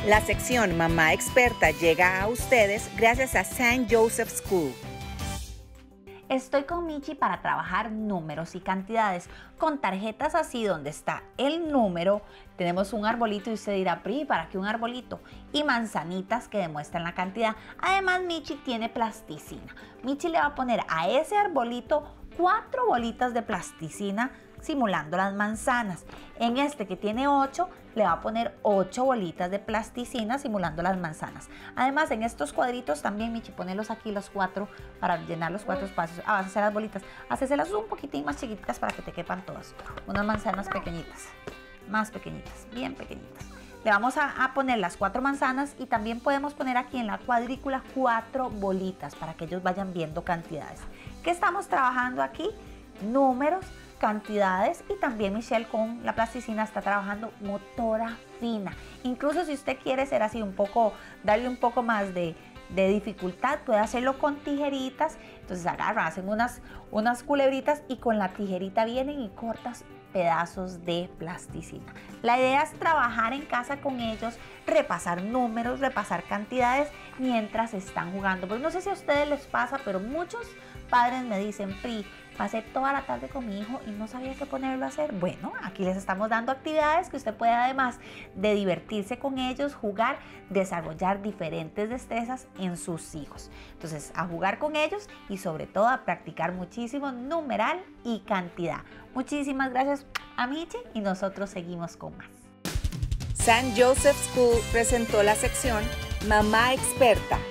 La sección Mamá Experta llega a ustedes gracias a St. Joseph School. Estoy con Michi para trabajar números y cantidades. Con tarjetas así donde está el número, tenemos un arbolito y usted dirá, Pri, ¿para qué un arbolito? Y manzanitas que demuestran la cantidad. Además, Michi tiene plasticina. Michi le va a poner a ese arbolito 4 bolitas de plasticina simulando las manzanas. En este que tiene 8, le va a poner 8 bolitas de plasticina simulando las manzanas. Además, en estos cuadritos también, Michi, ponelos aquí los 4 para llenar los 4 espacios. Vas a hacer las bolitas. Hacéselas un poquitín más chiquitas para que te quepan todas. Unas manzanas pequeñitas, más pequeñitas, bien pequeñitas. Le vamos a poner las 4 manzanas y también podemos poner aquí en la cuadrícula 4 bolitas para que ellos vayan viendo cantidades. ¿Qué estamos trabajando aquí? Números, cantidades, y también Michelle con la plasticina está trabajando motora fina. Incluso si usted quiere ser así un poco, darle un poco más de dificultad, puede hacerlo con tijeritas. Entonces agarran, hacen unas culebritas y con la tijerita vienen y cortas pedazos de plasticina. La idea es trabajar en casa con ellos, repasar números, repasar cantidades mientras están jugando. Pues no sé si a ustedes les pasa, pero muchos padres me dicen, Pri, pasé toda la tarde con mi hijo y no sabía qué ponerlo a hacer. Bueno, aquí les estamos dando actividades que usted puede, además de divertirse con ellos, jugar, desarrollar diferentes destrezas en sus hijos. Entonces, a jugar con ellos y sobre todo a practicar muchísimo numeral y cantidad. Muchísimas gracias a Michi y nosotros seguimos con más. St. Joseph School presentó la sección Mamá Experta.